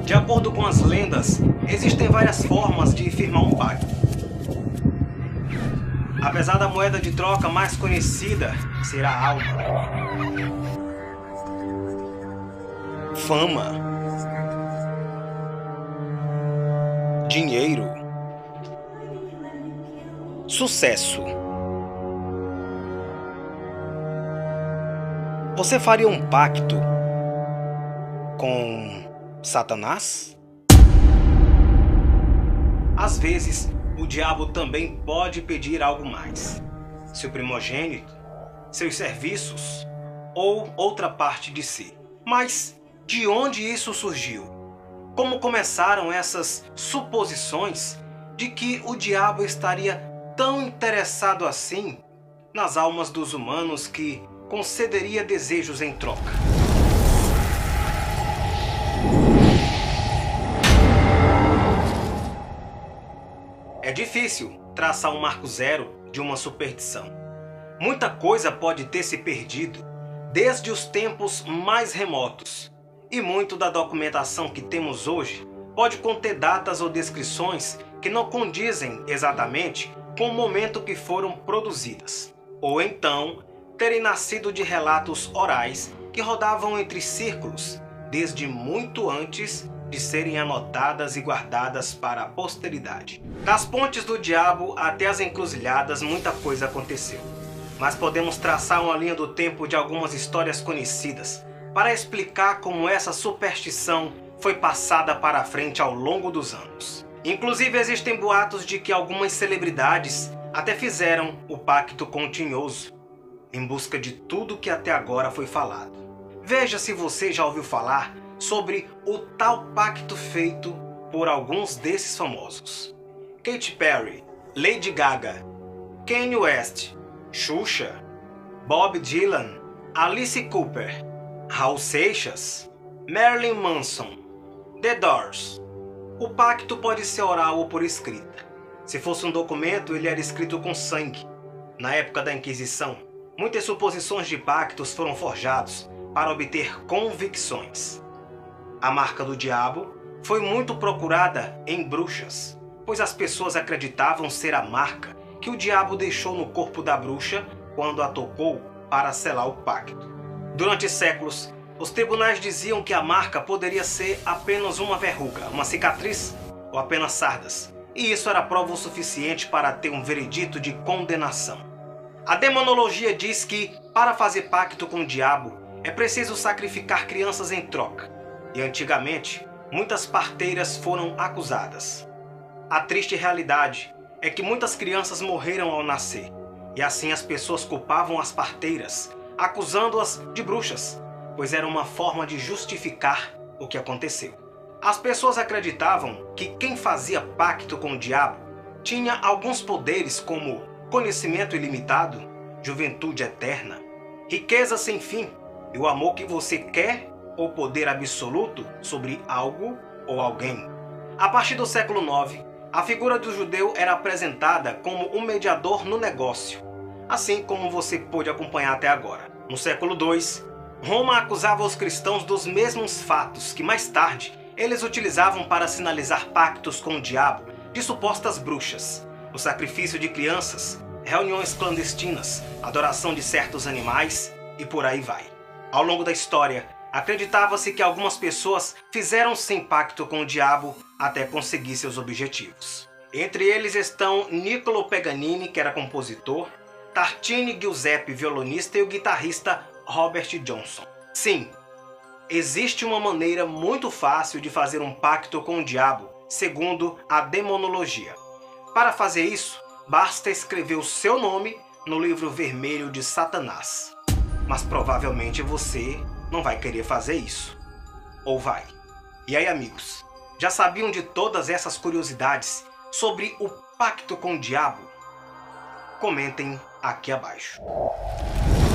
De acordo com as lendas, existem várias formas de firmar um pacto. Apesar da moeda de troca mais conhecida ser a alma, fama, dinheiro, sucesso. Você faria um pacto com Satanás? Às vezes, o diabo também pode pedir algo mais: seu primogênito, seus serviços ou outra parte de si. Mas de onde isso surgiu? Como começaram essas suposições de que o diabo estaria tão interessado assim nas almas dos humanos que concederia desejos em troca? É difícil traçar um marco zero de uma superstição. Muita coisa pode ter se perdido desde os tempos mais remotos, e muito da documentação que temos hoje pode conter datas ou descrições que não condizem exatamente com o momento que foram produzidas, ou então terem nascido de relatos orais que rodavam entre círculos desde muito antes de serem anotadas e guardadas para a posteridade. Das pontes do diabo até as encruzilhadas, muita coisa aconteceu. Mas podemos traçar uma linha do tempo de algumas histórias conhecidas para explicar como essa superstição foi passada para a frente ao longo dos anos. Inclusive existem boatos de que algumas celebridades até fizeram o pacto com o Tinhoso, em busca de tudo que até agora foi falado. Veja se você já ouviu falar sobre o tal pacto feito por alguns desses famosos: Katy Perry, Lady Gaga, Kanye West, Xuxa, Bob Dylan, Alice Cooper, Raul Seixas, Marilyn Manson, The Doors. O pacto pode ser oral ou por escrita. Se fosse um documento, ele era escrito com sangue. Na época da Inquisição, muitas suposições de pactos foram forjados para obter convicções. A marca do diabo foi muito procurada em bruxas, pois as pessoas acreditavam ser a marca que o diabo deixou no corpo da bruxa quando a tocou para selar o pacto. Durante séculos, os tribunais diziam que a marca poderia ser apenas uma verruga, uma cicatriz ou apenas sardas, e isso era prova o suficiente para ter um veredito de condenação. A demonologia diz que, para fazer pacto com o diabo, é preciso sacrificar crianças em troca. E antigamente, muitas parteiras foram acusadas. A triste realidade é que muitas crianças morreram ao nascer, e assim as pessoas culpavam as parteiras, acusando-as de bruxas, pois era uma forma de justificar o que aconteceu. As pessoas acreditavam que quem fazia pacto com o diabo tinha alguns poderes como conhecimento ilimitado, juventude eterna, riqueza sem fim e o amor que você quer ou poder absoluto sobre algo ou alguém. A partir do século IX, a figura do judeu era apresentada como um mediador no negócio, assim como você pôde acompanhar até agora. No século II, Roma acusava os cristãos dos mesmos fatos que mais tarde eles utilizavam para sinalizar pactos com o diabo de supostas bruxas, o sacrifício de crianças, reuniões clandestinas, adoração de certos animais e por aí vai. Ao longo da história, acreditava-se que algumas pessoas fizeram sim pacto com o diabo até conseguir seus objetivos. Entre eles estão Niccolo Paganini, que era compositor, Tartini Giuseppe, violonista, e o guitarrista Robert Johnson. Sim, existe uma maneira muito fácil de fazer um pacto com o diabo, segundo a demonologia. Para fazer isso, basta escrever o seu nome no livro vermelho de Satanás. Mas provavelmente você não vai querer fazer isso. Ou vai? E aí, amigos, já sabiam de todas essas curiosidades sobre o pacto com o diabo? Comentem aqui abaixo.